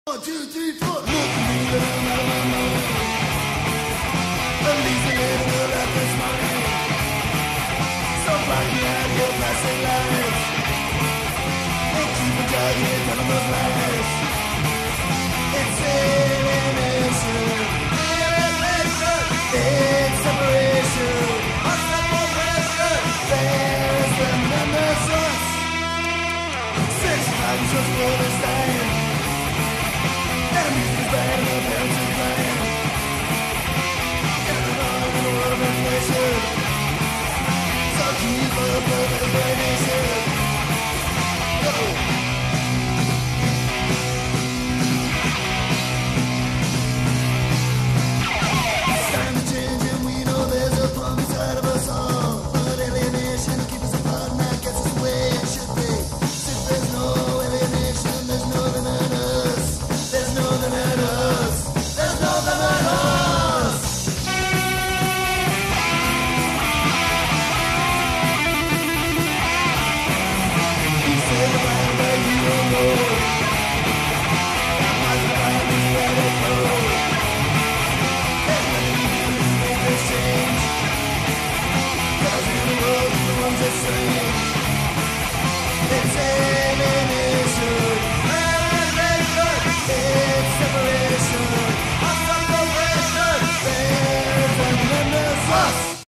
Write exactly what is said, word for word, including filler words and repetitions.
One, two, three, four. Look at me, but I'm out of my mind. At least I live in the life that's mine. So find me out your plastic lives. And keep a target none of those lies. It's alienation. It's separation. There's the numbers us. Six times just for the stand. And the music is bad and the parents are playing. And we're not in a world of inflation. So keep up with the nation.